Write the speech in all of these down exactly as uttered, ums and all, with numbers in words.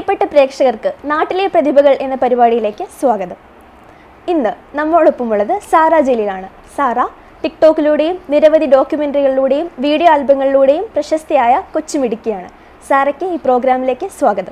പ്രിയപ്പെട്ട പ്രേക്ഷകർക്ക് നാട്ടിലെ പ്രതിഭകൾ എന്ന പരിപാടിയിലേക്ക് സ്വാഗതം. ഇന്ന് നമ്മോടൊപ്പമുള്ളത് സാറ ജലീലാണ്. സാറ ടിക്ടോക്കിലൂടെയും നിരവധി ഡോക്യുമെൻ്ററികളിലൂടെയും വീഡിയോ ആൽബങ്ങളിലൂടെയും പ്രശസ്തിയായ കൊച്ചുമിടുക്കിയാണ്. സാറയ്ക്ക് ഈ പ്രോഗ്രാമിലേക്ക് സ്വാഗതം.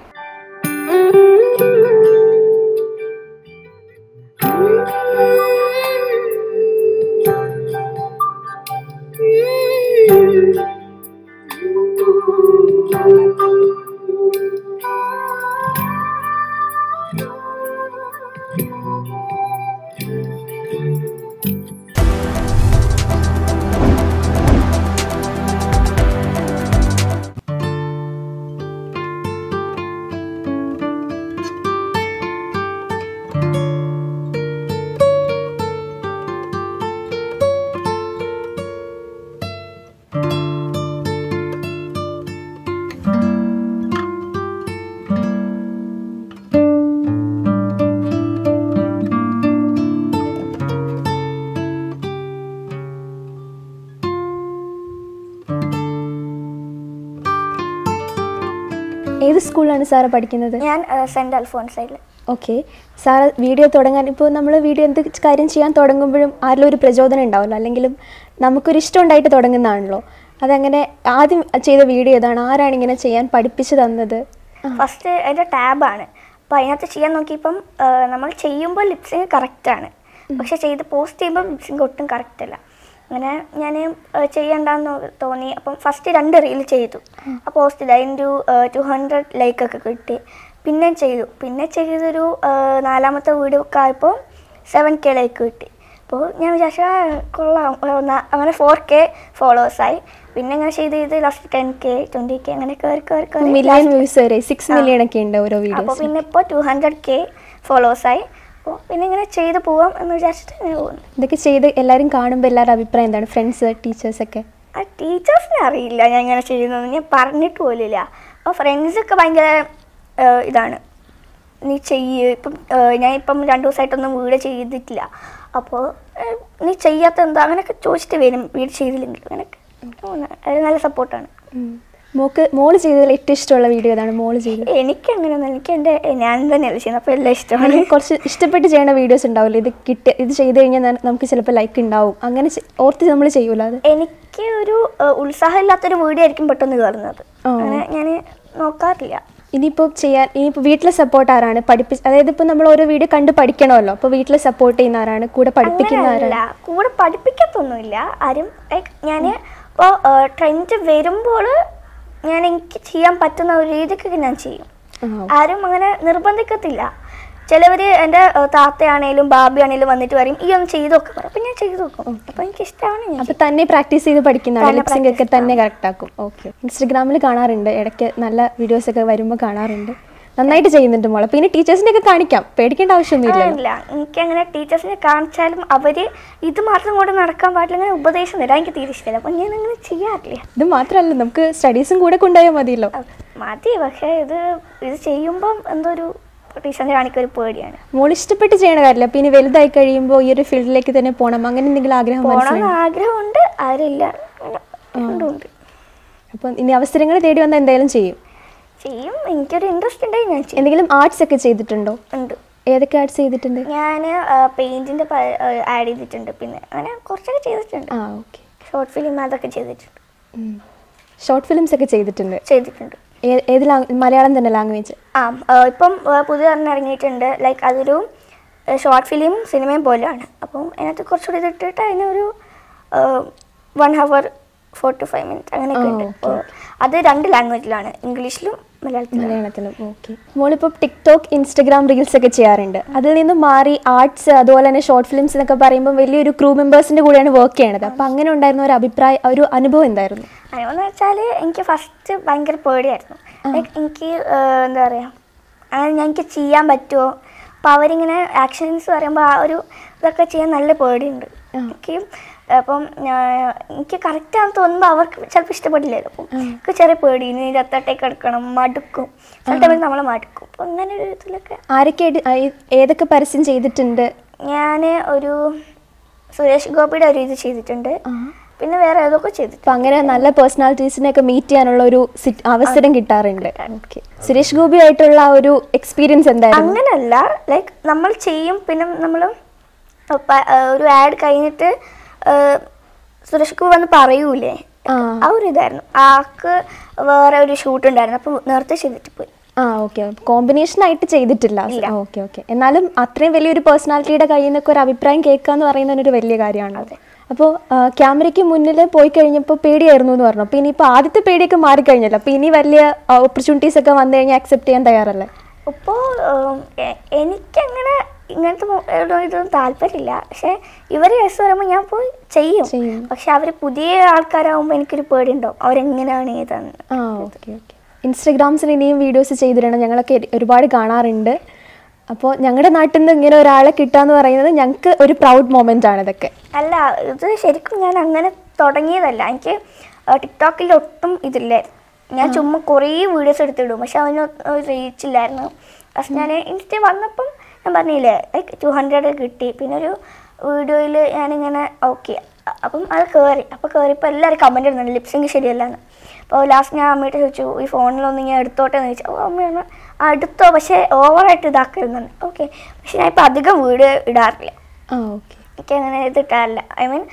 ഏത് സ്കൂളിലാണ് സാറ് പഠിക്കുന്നത്? ഞാൻ സെൻറ്റ് അൽഫോൺസയിൽ. ഓക്കെ. സാറ് വീഡിയോ തുടങ്ങാൻ ഇപ്പോൾ നമ്മൾ വീഡിയോ എന്ത് കാര്യം ചെയ്യാൻ തുടങ്ങുമ്പോഴും ആരിലും ഒരു പ്രചോദനം ഉണ്ടാവുമല്ലോ, അല്ലെങ്കിലും നമുക്കൊരു ഇഷ്ടം ഉണ്ടായിട്ട് തുടങ്ങുന്നതാണല്ലോ. അതങ്ങനെ ആദ്യം ചെയ്ത വീഡിയോ ഏതാണ്? ആരാണ് ഇങ്ങനെ ചെയ്യാൻ പഠിപ്പിച്ചു തന്നത്? ഫസ്റ്റ് എൻ്റെ ടാബാണ്. അപ്പോൾ അതിനകത്ത് ചെയ്യാൻ നോക്കിയപ്പം നമ്മൾ ചെയ്യുമ്പോൾ ലിപ്സിങ് കറക്റ്റാണ്, പക്ഷെ ചെയ്ത് പോസ്റ്റ് ചെയ്യുമ്പോൾ ലിപ്സിങ് ഒട്ടും കറക്റ്റല്ല. അങ്ങനെ ഞാൻ ചെയ്യണ്ടെന്ന് തോന്നി. അപ്പം ഫസ്റ്റ് രണ്ട് റീൽ ചെയ്തു. ആ പോസ്റ്റ് അതിൻ്റെ ടു ഹൺഡ്രഡ് ലൈക്കൊക്കെ കിട്ടി. പിന്നെ ചെയ്തു പിന്നെ ചെയ്തൊരു നാലാമത്തെ വീഡിയോ ഒക്കെ ആയപ്പോൾ സെവൻ കെ ലൈക്ക് കിട്ടി. അപ്പോൾ ഞാൻ വിചാരിച്ചാൽ കൊള്ളാം, അങ്ങനെ ഫോർ കെ ഫോളോവേഴ്സായി. പിന്നെ ഇങ്ങനെ ചെയ്ത് ചെയ്ത് last ten K twenty K അങ്ങനെ കയറി കയറി കയറി മില്യൺ വ്യൂസ് വരെ സിക്സ് മില്യൺ ഒക്കെ ഉണ്ട് ഓരോ വീഡിയോ. അപ്പോൾ പിന്നെ ഇപ്പോൾ ടു ഹൺഡ്രഡ് കെ ഫോളോവേഴ്സായി. അപ്പോൾ പിന്നെ ഇങ്ങനെ ചെയ്ത് പോവാം എന്ന് വിചാരിച്ചിട്ട് ഇങ്ങനെ പോകുന്നു. ഇതൊക്കെ ചെയ്ത് എല്ലാവരും കാണുമ്പോൾ എല്ലാവരുടെ അഭിപ്രായം എന്താണ്? ഫ്രണ്ട്സ്, ടീച്ചേഴ്സൊക്കെ? ആ ടീച്ചേഴ്സിനെ അറിയില്ല ഞാൻ ഇങ്ങനെ ചെയ്യുന്നത്, ഞാൻ പറഞ്ഞിട്ട് പോലില്ല. അപ്പോൾ ഫ്രണ്ട്സൊക്കെ ഭയങ്കര ഇതാണ്, നീ ചെയ്യ്, ഇപ്പം ഞാൻ ഇപ്പം രണ്ടു ദിവസമായിട്ടൊന്നും വീഡിയോ ചെയ്തിട്ടില്ല, അപ്പോൾ നീ ചെയ്യാത്ത എന്താ അങ്ങനെയൊക്കെ ചോദിച്ചിട്ട് വരും വീഡിയോ ചെയ്തില്ലെങ്കിലും. അങ്ങനെയൊക്കെ അത് നല്ല സപ്പോർട്ടാണ്. മോക്ക് മോള് ചെയ്തതിൽ ഏറ്റവും ഇഷ്ടമുള്ള വീഡിയോ ഏതാണ്? മോള് ചെയ്തത്? എനിക്ക് അങ്ങനെയൊന്നും, എനിക്ക് എൻ്റെ ഞാൻ തന്നെയല്ല ചെയ്യുന്നത്, അപ്പോൾ എല്ലാം ഇഷ്ടമാണ്. കുറച്ച് ഇഷ്ടപ്പെട്ട് ചെയ്യുന്ന വീഡിയോസ് ഉണ്ടാവില്ലേ, ഇത് കിട്ടി ഇത് ചെയ്ത് കഴിഞ്ഞാൽ നമുക്ക് ചിലപ്പോൾ ലൈക്ക് ഉണ്ടാവും, അങ്ങനെ ഓർത്ത് നമ്മൾ ചെയ്യൂല? അത് എനിക്ക് ഒരു ഉത്സാഹം ഇല്ലാത്തൊരു വീഡിയോ ആയിരിക്കും പെട്ടെന്ന് കയറുന്നത്, അങ്ങനെ ഞാൻ നോക്കാറില്ല. ഇനിയിപ്പോൾ ചെയ്യാൻ ഇനിയിപ്പോൾ വീട്ടിലെ സപ്പോർട്ട് ആരാണ്? പഠിപ്പിച്ച് അതായത് ഇപ്പോൾ നമ്മൾ ഓരോ വീഡിയോ കണ്ട് പഠിക്കണമല്ലോ, അപ്പോൾ വീട്ടിൽ സപ്പോർട്ട് ചെയ്യുന്ന ആരാണ്? കൂടെ പഠിപ്പിക്കുന്ന ആരാണ്? കൂടെ പഠിപ്പിക്കത്തൊന്നുമില്ല ആരും. ലൈക്ക് ഞാൻ ഇപ്പോൾ ട്രെൻഡ് വരുമ്പോൾ ഞാൻ എനിക്ക് ചെയ്യാൻ പറ്റുന്ന ഒരു രീതിക്കൊക്കെ ഞാൻ ചെയ്യും. ആരും അങ്ങനെ നിർബന്ധിക്കത്തില്ല. ചിലവർ എൻ്റെ താത്തയാണേലും ബാബി ആണേലും വന്നിട്ട് പറയും ഈ ഒന്ന് ചെയ്ത് നോക്കും, അപ്പം ഞാൻ ചെയ്ത് നോക്കും. അപ്പം എനിക്ക് ഇഷ്ടമാണ്. അപ്പോൾ തന്നെ പ്രാക്ടീസ് ചെയ്ത് പഠിക്കുന്നതാണ്, ലിപ്സിംഗ് ഒക്കെ തന്നെ കറക്റ്റ് ആക്കും. ഓക്കെ. ഇൻസ്റ്റഗ്രാമിൽ കാണാറുണ്ട്, ഇടയ്ക്ക് നല്ല വീഡിയോസ് ഒക്കെ വരുമ്പോൾ കാണാറുണ്ട്. നന്നായിട്ട് ചെയ്യുന്നുണ്ട് മോളെ. പിന്നെ ടീച്ചേഴ്സിനെ ഒക്കെ കാണിക്കാം, പേടിക്കേണ്ട ആവശ്യമൊന്നുമില്ല. എനിക്ക് അങ്ങനെ ടീച്ചേഴ്സിനെ കാണിച്ചാലും അവർ ഇത് മാത്രം കൊണ്ട് നടക്കാൻ പാടില്ല, അങ്ങനെ ഉപദേശം തരാം, എനിക്ക് തീരെ ഇഷ്ടമില്ല. അപ്പം ഞാൻ അങ്ങനെ ചെയ്യാറില്ല. ഇത് മാത്രമല്ല, നമുക്ക് സ്റ്റഡീസും കൂടെ കൊണ്ടുപോയാൽ മതിയല്ലോ. മതി, പക്ഷേ ഇത് ഇത് ചെയ്യുമ്പം എന്തോ ഒരു ടീച്ചറിനെ കാണിക്കൊരു പേടിയാണ്. മോൾ ഇഷ്ടപ്പെട്ട് ചെയ്യണ കാര്യമില്ല, പിന്നെ വലുതായി കഴിയുമ്പോൾ ഈ ഒരു ഫീൽഡിലേക്ക് തന്നെ പോകണം, അങ്ങനെ എന്തെങ്കിലും ആഗ്രഹം? പോകണം ആഗ്രഹമുണ്ട്, ആരില്ല ഉണ്ട്. അപ്പം ഇനി അവസരങ്ങൾ തേടി വന്നാൽ എന്തായാലും ചെയ്യും ചെയ്യും എനിക്കൊരു ഇൻട്രസ്റ്റ് ഉണ്ടെങ്കിൽ ഞാൻ ചെയ്യും. എന്തെങ്കിലും ആർട്സ് ഒക്കെ ചെയ്തിട്ടുണ്ടോ? ഉണ്ട്. ഏതൊക്കെ ആർട്സ് ചെയ്തിട്ടുണ്ട്? ഞാൻ പെയിന്റിന്റെ ആഡ് ചെയ്തിട്ടുണ്ട്, പിന്നെ അങ്ങനെ കുറച്ചൊക്കെ ചെയ്തിട്ടുണ്ട്. ആ ഓക്കെ. ഷോർട്ട് ഫിലിം അതൊക്കെ ചെയ്തിട്ടുണ്ട്. ഷോർട്ട് ഫിലിംസ് ഒക്കെ ചെയ്തിട്ടുണ്ട് ചെയ്തിട്ടുണ്ട് ഏത് മലയാളം തന്നെ ലാംഗ്വേജ്? ആ ഇപ്പം പുതിയ തന്നെ ഇറങ്ങിയിട്ടുണ്ട്. ലൈക്ക് അതൊരു ഷോർട്ട് ഫിലിം സിനിമയും പോലെയാണ്. അപ്പം അതിനകത്ത് കുറച്ചുകൂടി ഇതിട്ടിട്ട് അതിനൊരു one hour forty five minute അങ്ങനെയൊക്കെ ഉണ്ട്. അത് രണ്ട് ലാംഗ്വേജിലാണ്, ഇംഗ്ലീഷിലും മലയാളത്തിലും. ഓക്കെ. മോളിപ്പോൾ ടിക്ടോക്ക്, ഇൻസ്റ്റഗ്രാം റീൽസ് ഒക്കെ ചെയ്യാറുണ്ട്. അതിൽ നിന്ന് മാറി ആർട്സ് അതുപോലെ തന്നെ ഷോർട്ട് ഫിലിംസ് എന്നൊക്കെ പറയുമ്പോൾ വലിയൊരു ക്രൂ മെമ്പേഴ്സിൻ്റെ കൂടെയാണ് വർക്ക് ചെയ്യണത്. അപ്പോൾ അങ്ങനെ ഉണ്ടായിരുന്ന ഒരു അഭിപ്രായം, ഒരു അനുഭവം എന്തായിരുന്നു? അനുഭവം എന്ന് വെച്ചാൽ എനിക്ക് ഫസ്റ്റ് ഭയങ്കര പേടിയായിരുന്നു. ലൈക്ക് എനിക്ക് എന്താ പറയുക, അങ്ങനെ ഞാൻ എനിക്ക് ചെയ്യാൻ പറ്റുമോ, അപ്പോൾ അവരിങ്ങനെ ആക്ഷൻസ് പറയുമ്പോൾ ആ ഒരു ഇതൊക്കെ ചെയ്യാൻ നല്ല പേടിയുണ്ട് എനിക്ക്. അപ്പം എനിക്ക് കറക്റ്റാണെന്ന് തോന്നുമ്പോൾ അവർക്ക് ചിലപ്പോൾ ഇഷ്ടപ്പെടില്ലല്ലോ. അപ്പം എനിക്ക് ചെറിയ പേടി, ഇനി ഇരുപത്തെട്ടേക്ക് എടുക്കണം, മടുക്കും, ചില ടൈമിൽ നമ്മളെ മടുക്കും. അപ്പം അങ്ങനെ ഒരു ഇതിലൊക്കെ. ആരൊക്കെ ഏതൊക്കെ പരസ്യം ചെയ്തിട്ടുണ്ട്? ഞാൻ ഒരു സുരേഷ് ഗോപിയുടെ ഒരു ഇത് ചെയ്തിട്ടുണ്ട്, പിന്നെ വേറെ ഏതൊക്കെ ചെയ്തിട്ട്. അപ്പം അങ്ങനെ നല്ല പേഴ്സണാലിറ്റീസിനെയൊക്കെ മീറ്റ് ചെയ്യാനുള്ള ഒരു അവസരം കിട്ടാറുണ്ട്. ഓക്കെ. സുരേഷ് ഗോപി ആയിട്ടുള്ള ഒരു എക്സ്പീരിയൻസ് എന്തായിരുന്നു? അങ്ങനല്ല, ലൈക്ക് നമ്മൾ ചെയ്യും, പിന്നെ നമ്മൾ ഒരു ആഡ് കഴിഞ്ഞിട്ട് സുരേഷ് ഗോപി വന്ന് പറയൂലേ, ആ ഒരു ഇതായിരുന്നു. ആൾക്ക് വേറെ ഒരു ഷൂട്ട് ഉണ്ടായിരുന്നു, അപ്പോൾ നേരത്തെ ചെയ്തിട്ട് പോയി. ആ ഓക്കെ. കോമ്പിനേഷൻ ആയിട്ട് ചെയ്തിട്ടില്ല. Okay okay. എന്നാലും അത്രയും വലിയൊരു പേഴ്സണാലിറ്റിയുടെ കയ്യിൽ നിന്നൊക്കെ ഒരു അഭിപ്രായം കേൾക്കുക എന്ന് പറയുന്നതിനൊരു വലിയ കാര്യമാണ്. അതെ. അപ്പോൾ ക്യാമറയ്ക്ക് മുന്നിൽ പോയി കഴിഞ്ഞപ്പോൾ പേടിയായിരുന്നു എന്ന് പറഞ്ഞു. അപ്പോൾ ഇനിയിപ്പോൾ ആദ്യത്തെ പേടിയൊക്കെ മാറിക്കഴിഞ്ഞല്ലോ, അപ്പോൾ ഇനി വലിയ ഓപ്പർച്യൂണിറ്റീസ് ഒക്കെ വന്നു കഴിഞ്ഞാൽ അക്സെപ്റ്റ് ചെയ്യാൻ തയ്യാറല്ലേ? ഇപ്പോൾ എനിക്കങ്ങനെ ഇങ്ങനത്തെ ഇതൊന്നും താല്പര്യമില്ല. പക്ഷെ ഇവർ യെസ് പറയുമ്പോൾ ഞാൻ പോയി ചെയ്യും. പക്ഷെ അവർ പുതിയ ആൾക്കാരാകുമ്പോൾ എനിക്കൊരു പേടിയുണ്ടാവും, അവരെങ്ങനെയാണ് ഏതാണ്. ആ ഓക്കെ ഓക്കെ. ഇൻസ്റ്റഗ്രാംസിൽ ഇനിയും വീഡിയോസ് ചെയ്തിടണം, ഞങ്ങളൊക്കെ ഒരുപാട് കാണാറുണ്ട്. അപ്പോൾ ഞങ്ങളുടെ നാട്ടിൽ നിന്ന് ഇങ്ങനെ ഒരാളെ കിട്ടാന്ന് പറയുന്നത് ഞങ്ങൾക്ക് ഒരു പ്രൗഡ് മൊമെൻ്റ് ആണ് ഇതൊക്കെ. അല്ല, ഇത് ശരിക്കും ഞാൻ അങ്ങനെ തുടങ്ങിയതല്ല. എനിക്ക് ടിക്ടോക്കിൽ ഒട്ടും ഇതില്ലായിരുന്നു. ഞാൻ ചുമ്മാ കുറേ വീഡിയോസ് എടുത്തിടും, പക്ഷെ അതിന് റീച്ചില്ലായിരുന്നു. പക്ഷെ ഞാൻ ഇൻസ്റ്റ വന്നപ്പം ഞാൻ പറഞ്ഞില്ലേ, ലൈക്ക് ടു ഹൺഡ്രഡ് കിട്ടി. പിന്നെ ഒരു വീഡിയോയിൽ ഞാനിങ്ങനെ ഓക്കെ, അപ്പം അത് കയറി. അപ്പോൾ കയറിയപ്പോൾ എല്ലാവരും കമൻറ്റ് ഇടുന്നുണ്ട് ലിപ്സിങ് ശരിയല്ലാന്ന്. അപ്പോൾ ലാസ്റ്റ് ഞാൻ അമ്മയുടെ ചോദിച്ചു, ഈ ഫോണിലൊന്നും ഞാൻ എടുത്തോട്ടെ എന്ന് ചോദിച്ചു. ഓ അമ്മയാണ് എടുത്തോ, പക്ഷേ ഓവറായിട്ട് ഇതാക്കരുന്നുണ്ട്. ഓക്കെ. പക്ഷെ ഞാൻ ഇപ്പോൾ അധികം വീഡിയോ ഇടാറില്ല. എനിക്ക് അങ്ങനെ ഇതിട്ടാറില്ല. I mean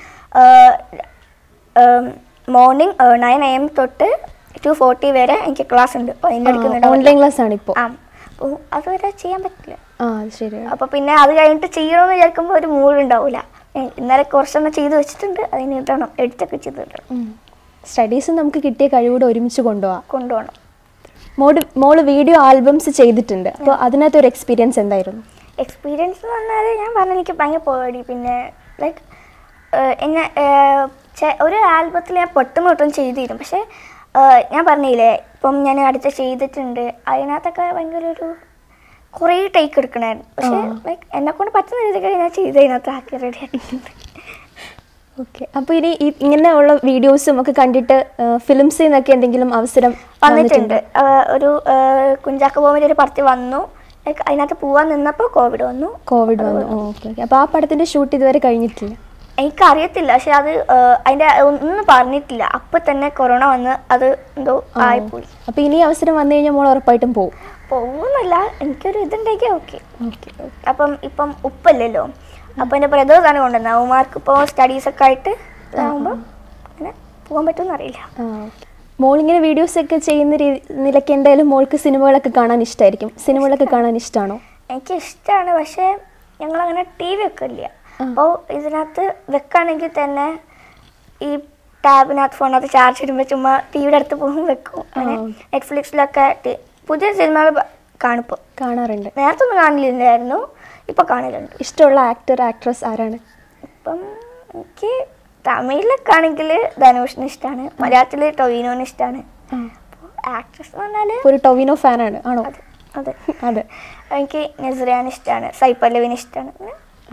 morning nine A M തൊട്ട് ടു ഫോർട്ടി വരെ എനിക്ക് ക്ലാസ് ഉണ്ട്. അപ്പോൾ അതിൻ്റെ അടുത്ത് ഓൺലൈൻ ക്ലാസ് ആണ് ഇപ്പോൾ. ആ, അപ്പോൾ അതുവരെ ചെയ്യാൻ പറ്റില്ല. ആ ശരി. അപ്പോൾ പിന്നെ അത് കഴിഞ്ഞിട്ട് ചെയ്യണമെന്ന് വിചാരിക്കുമ്പോൾ ഒരു മൂഡ് ഉണ്ടാവില്ല. ഇന്നലെ കുറച്ചെണ്ണം ചെയ്ത് വെച്ചിട്ടുണ്ട്, അതിന് ഇടണം, എഡിറ്റൊക്കെ ചെയ്തിടണം. സ്റ്റഡീസ് നമുക്ക് കിട്ടിയ കഴിവൂടെ ഒരുമിച്ച് കൊണ്ടുപോകാം കൊണ്ടുപോകണം. മോഡ് മോള് വീഡിയോ ആൽബംസ് ചെയ്തിട്ടുണ്ട്, അപ്പോൾ അതിനകത്ത് ഒരു എക്സ്പീരിയൻസ് എന്തായിരുന്നു? എക്സ്പീരിയൻസ് എന്ന് പറഞ്ഞാൽ ഞാൻ പറഞ്ഞ എനിക്ക് ഭയങ്കര പേടി. പിന്നെ ലൈക്ക് എന്നെ ഒരു ആൽബത്തിൽ ഞാൻ പെട്ടെന്ന് പെട്ടെന്ന് ചെയ്തിരും. പക്ഷേ ഞാൻ പറഞ്ഞില്ലേ, ഇപ്പം ഞാൻ അടുത്ത് ചെയ്തിട്ടുണ്ട്, അതിനകത്തൊക്കെ ഭയങ്കര ഒരു കുറേ ടേക്ക് എടുക്കണമായിരുന്നു. പക്ഷേ ലൈക്ക് എന്നെക്കൊണ്ട് പറ്റുന്ന രീതിക്ക് ഞാൻ ചെയ്ത് അതിനകത്ത് ആക്കി റെഡി ആക്കിയിട്ടുണ്ട്. ഓക്കെ. അപ്പോൾ ഇനി ഇങ്ങനെ ഉള്ള വീഡിയോസും ഒക്കെ കണ്ടിട്ട് ഫിലിംസിൽ നിന്നൊക്കെ എന്തെങ്കിലും അവസരം വന്നിട്ടുണ്ട്? ഒരു കുഞ്ചാക്ക ബോബൻ്റെ ഒരു പടത്തിൽ വന്നു, ലൈക്ക് അതിനകത്ത് പോവാൻ നിന്നപ്പോൾ കോവിഡ് വന്നു. കോവിഡ് വന്നു. Okay okay. അപ്പോൾ ആ പടത്തിൻ്റെ ഷൂട്ട് ഇതുവരെ കഴിഞ്ഞിട്ടില്ല? എനിക്കറിയത്തില്ല, പക്ഷെ അത് അതിൻ്റെ ഒന്നും പറഞ്ഞിട്ടില്ല. അപ്പം തന്നെ കൊറോണ വന്ന് അത് എന്തോ ആയിപ്പോയി. അപ്പോൾ ഇനി അവസരം വന്നു കഴിഞ്ഞാൽ മോൾ ഉറപ്പായിട്ടും പോകും? പോകുന്നല്ല, എനിക്കൊരു ഇതുണ്ടെങ്കിൽ ഓക്കെ. അപ്പം ഇപ്പം ഉപ്പല്ലല്ലോ, അപ്പോൾ എൻ്റെ ബ്രദേഴ്സാണ് കൊണ്ടുവന്നത്. അവന്മാർക്ക് ഇപ്പോൾ സ്റ്റഡീസൊക്കെ ആയിട്ട് ഇതാകുമ്പോൾ അങ്ങനെ പോകാൻ പറ്റുമെന്ന് അറിയില്ല. മോളിങ്ങനെ വീഡിയോസൊക്കെ ചെയ്യുന്ന നിലയ്ക്ക് എന്തായാലും മോൾക്ക് സിനിമകളൊക്കെ കാണാൻ ഇഷ്ടമായിരിക്കും. സിനിമകളൊക്കെ കാണാൻ ഇഷ്ടമാണോ? എനിക്ക് ഇഷ്ടമാണ്, പക്ഷേ ഞങ്ങളങ്ങനെ ടി വി ഒക്കെ ഇല്ല. അപ്പോൾ ഇതിനകത്ത് വെക്കുകയാണെങ്കിൽ തന്നെ ഈ ടാബിനകത്ത് ഫോണിനകത്ത് ചാർജ് ഇടുമ്പോൾ ചുമ്മാ ടി വിയുടെ അടുത്ത് പോകുമ്പോൾ വെക്കും. അങ്ങനെ നെറ്റ്ഫ്ലിക്സിലൊക്കെ പുതിയ സിനിമകൾ കാണിപ്പോൾ കാണാറുണ്ട്. നേരത്തെ ഒന്നും കാണില്ലായിരുന്നു, ഇപ്പോൾ കാണലുണ്ട്. ഇഷ്ടമുള്ള ആക്ടർ ആക്ട്രസ് ആരാണ്? ഇപ്പം എനിക്ക് തമിഴിലൊക്കെ ആണെങ്കിൽ ധനുഷിന് ഇഷ്ടമാണ്, മലയാളത്തിൽ ടൊവിനോന് ഇഷ്ടമാണ്. ആക്ട്രസ് എന്ന് പറഞ്ഞാൽ ഒരു ടൊവിനോ ഫാനാണ് ആണോ? അതെ അതെ. എനിക്ക് നസ്രിയാൻ ഇഷ്ടമാണ്, സൈപ്പല്ലവിന് ഇഷ്ടമാണ്.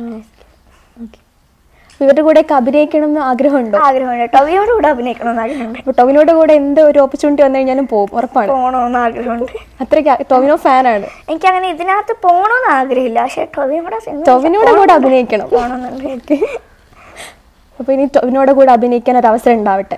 ഇവരുടെ കൂടെ ഒക്കെ അഭിനയിക്കണം എന്ന് ആഗ്രഹമുണ്ടോ? ആഗ്രഹമുണ്ട്. ടൊവിനോട് കൂടെ അഭിനയിക്കണം എന്ന് ആഗ്രഹമുണ്ട്. അപ്പോൾ ടൊവിനോട് കൂടെ എന്ത് ഒരു ഓപ്പർച്യൂണിറ്റി വന്നു കഴിഞ്ഞാലും പോകും, ഉറപ്പാണ്? പോകണമെന്ന് ആഗ്രഹമുണ്ട്. അത്രയ്ക്ക് ടൊവിനോ ഫാനാണ്. എനിക്ക് അങ്ങനെ ഇതിനകത്ത് പോകണമെന്ന് ആഗ്രഹമില്ല, പക്ഷെ ടൊവിനോട് ടൊവിനോട് കൂടെ അഭിനയിക്കണം. പോകണമെന്നുണ്ട്. അപ്പോൾ ഇനി ടൊവിനോട് കൂടെ അഭിനയിക്കാൻ ഒരു അവസരം ഉണ്ടാവട്ടെ.